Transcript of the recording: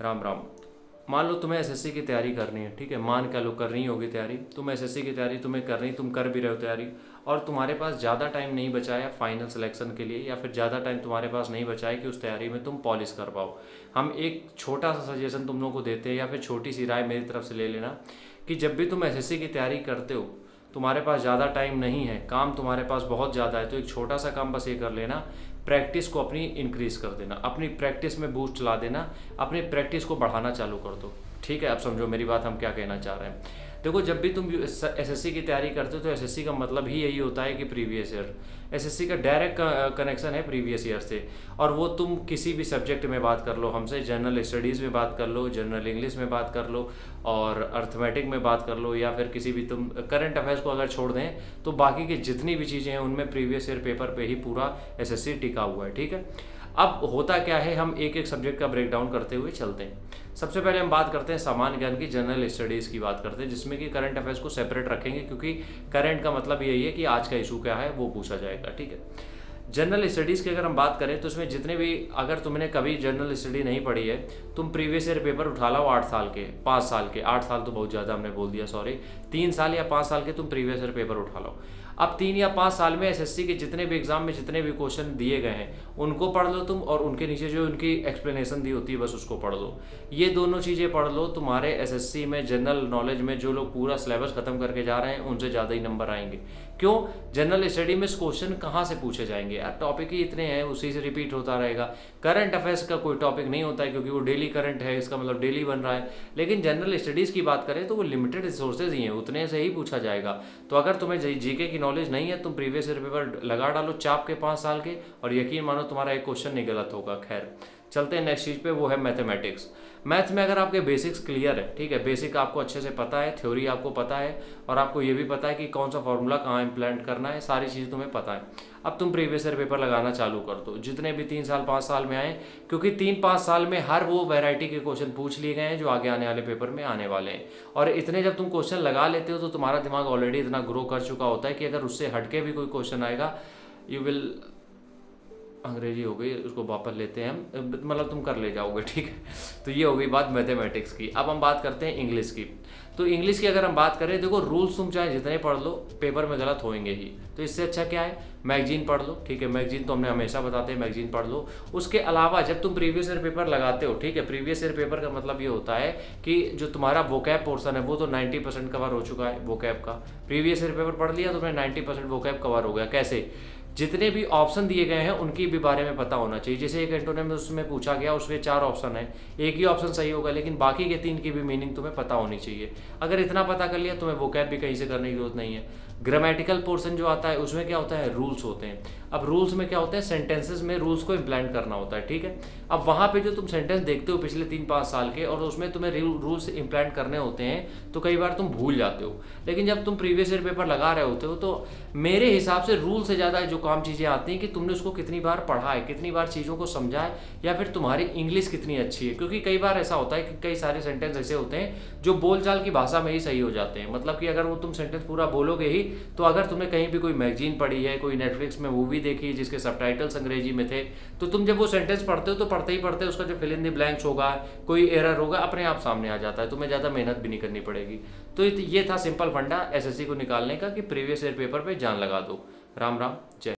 राम राम। मान लो तुम्हें एसएससी की तैयारी करनी है, ठीक है, मान क्या लो करनी होगी तैयारी, तुम एसएससी की तैयारी तुम्हें करनी, तुम कर भी रहे हो तैयारी, और तुम्हारे पास ज़्यादा टाइम नहीं बचा है फाइनल सिलेक्शन के लिए, या फिर ज़्यादा टाइम तुम्हारे पास नहीं बचा है कि उस तैयारी में तुम पॉलिश कर पाओ। हम एक छोटा सा सजेशन तुम लोगों को देते हैं, या फिर छोटी सी राय मेरी तरफ से ले लेना कि जब भी तुम एसएससी की तैयारी करते हो, तुम्हारे पास ज़्यादा टाइम नहीं है, काम तुम्हारे पास बहुत ज़्यादा है, तो एक छोटा सा काम बस ये कर लेना, प्रैक्टिस को अपनी इंक्रीज कर देना, अपनी प्रैक्टिस में बूस्ट ला देना, अपनी प्रैक्टिस को बढ़ाना चालू कर दो। ठीक है, अब समझो मेरी बात हम क्या कहना चाह रहे हैं। देखो, जब भी तुम एसएससी की तैयारी करते हो तो एसएससी का मतलब ही यही होता है कि प्रीवियस ईयर, एसएससी का डायरेक्ट कनेक्शन है प्रीवियस ईयर से। और वो तुम किसी भी सब्जेक्ट में बात कर लो हमसे, जनरल स्टडीज़ में बात कर लो, जनरल इंग्लिश में बात कर लो, और अर्थमेटिक में बात कर लो, या फिर किसी भी तुम करंट अफेयर्स को अगर छोड़ दें तो बाकी की जितनी भी चीज़ें हैं उनमें प्रीवियस ईयर पेपर पे ही पूरा एसएससी टिका हुआ है। ठीक है, अब होता क्या है, हम एक एक सब्जेक्ट का ब्रेक डाउन करते हुए चलते हैं। सबसे पहले हम बात करते हैं सामान्य ज्ञान की, जनरल स्टडीज़ की बात करते हैं, जिसमें कि करंट अफेयर्स को सेपरेट रखेंगे, क्योंकि करंट का मतलब यही है कि आज का इशू क्या है वो पूछा जाएगा। ठीक है, जनरल स्टडीज़ की अगर हम बात करें तो उसमें जितने भी, अगर तुमने कभी जनरल स्टडी नहीं पढ़ी है, तुम प्रीवियस ईयर पेपर उठा लो 8 साल के, 5 साल के, 8 साल तो बहुत ज़्यादा हमने बोल दिया, सॉरी, 3 साल या 5 साल के तुम प्रीवियस ईयर पेपर उठा लो। अब 3 या 5 साल में एसएससी के जितने भी एग्जाम में जितने भी क्वेश्चन दिए गए हैं उनको पढ़ लो तुम, और उनके नीचे जो उनकी एक्सप्लेनेशन दी होती है बस उसको पढ़ लो। ये दोनों चीज़ें पढ़ लो, तुम्हारे एसएससी में जनरल नॉलेज में जो लोग पूरा सिलेबस खत्म करके जा रहे हैं उनसे ज़्यादा ही नंबर आएंगे। क्यों? जनरल स्टडी में क्वेश्चन कहाँ से पूछे जाएंगे यार, टॉपिक ही इतने हैं, उसी से रिपीट होता रहेगा। करंट अफेयर्स का कोई टॉपिक नहीं होता है, क्योंकि वो डेली करंट है, इसका मतलब डेली बन रहा है। लेकिन जनरल स्टडीज़ की बात करें तो वो लिमिटेड रिसोर्सेज ही हैं, उतने से ही पूछा जाएगा। तो अगर तुम्हें जीके की नॉलेज नहीं है, तुम प्रीवियस ईयर पेपर लगा डालो चाप के 5 साल के, और यकीन मानो तुम्हारा एक क्वेश्चन नहीं गलत होगा। खैर, चलते हैं नेक्स्ट चीज़ पे, वो है मैथमेटिक्स। मैथ में अगर आपके बेसिक्स क्लियर है, ठीक है, बेसिक आपको अच्छे से पता है, थ्योरी आपको पता है, और आपको ये भी पता है कि कौन सा फॉर्मूला कहाँ इम्प्लीमेंट करना है, सारी चीज़ तुम्हें पता है, अब तुम प्रीवियस ईयर पेपर लगाना चालू कर दो, जितने भी 3 साल 5 साल में आए, क्योंकि 3-5 साल में हर वो वैरायटी के क्वेश्चन पूछ लिए गए हैं जो आगे आने वाले पेपर में आने वाले हैं। और इतने जब तुम क्वेश्चन लगा लेते हो तो तुम्हारा दिमाग ऑलरेडी इतना ग्रो कर चुका होता है कि अगर उससे हटके भी कोई क्वेश्चन आएगा, यू विल, अंग्रेजी हो गई, उसको वापस लेते हैं हम, मतलब तुम कर ले जाओगे। ठीक है, तो ये हो गई बात मैथमेटिक्स की। अब हम बात करते हैं इंग्लिश की। तो इंग्लिश की अगर हम बात करें, देखो रूल्स तुम चाहे जितने पढ़ लो पेपर में गलत होंगे ही, तो इससे अच्छा क्या है, मैगजीन पढ़ लो। ठीक है, मैगजीन तो हमने हमेशा बताते हैं, मैगजीन पढ़ लो। उसके अलावा जब तुम प्रीवियस ईयर पेपर लगाते हो, ठीक है, प्रीवियस ईयर पेपर का मतलब ये होता है कि जो तुम्हारा वोकैब पोर्सन है वो तो 90% कवर हो चुका है वोकैब का। प्रीवियस ईयर पेपर पढ़ लिया, तुम्हें 90% वोकैब कवर हो गया। कैसे? जितने भी ऑप्शन दिए गए हैं उनकी भी बारे में पता होना चाहिए। जैसे एक एंटोनिम में उसमें पूछा गया, उसके 4 ऑप्शन है, एक ही ऑप्शन सही होगा, लेकिन बाकी के 3 की भी मीनिंग तुम्हें पता होनी चाहिए। अगर इतना पता कर लिया, तुम्हें वोकैब भी कहीं से करने की जरूरत नहीं है। ग्रामेटिकल पोर्शन जो आता है उसमें क्या होता है, रूल्स होते हैं। अब रूल्स में क्या होता है, सेंटेंसेस में रूल्स को इम्प्लीमेंट करना होता है। ठीक है, अब वहाँ पे जो तुम सेंटेंस देखते हो पिछले 3-5 साल के, और उसमें तुम्हें रूल्स इम्प्लीमेंट करने होते हैं, तो कई बार तुम भूल जाते हो। लेकिन जब तुम प्रीवियस ईयर पेपर लगा रहे होते हो तो मेरे हिसाब से रूल से ज़्यादा जो काम चीज़ें आती हैं कि तुमने उसको कितनी बार पढ़ा है, कितनी बार चीज़ों को समझा है, या फिर तुम्हारी इंग्लिश कितनी अच्छी है। क्योंकि कई बार ऐसा होता है कि कई सारे सेंटेंस ऐसे होते हैं जो बोलचाल की भाषा में ही सही हो जाते हैं। मतलब कि अगर वो तुम सेंटेंस पूरा बोलोगे ही, तो अगर तुमने कहीं भी कोई मैगजीन पढ़ी है, कोई नेटफ्लिक्स में मूवी देखी जिसके सबटाइटल्स अंग्रेजी में थे, तो तुम जब वो सेंटेंस पढ़ते हो तो पढ़ते ही पढ़ते उसका जो फिल इन द ब्लैंक्स होगा, कोई एरर होगा, अपने आप सामने आ जाता है, तुम्हें ज़्यादा मेहनत भी नहीं करनी पड़ेगी। तो ये था सिंपल फंडा एसएससी को निकालने का कि प्रीवियस ईयर पेपर पे जान लगा दो। राम राम, जय।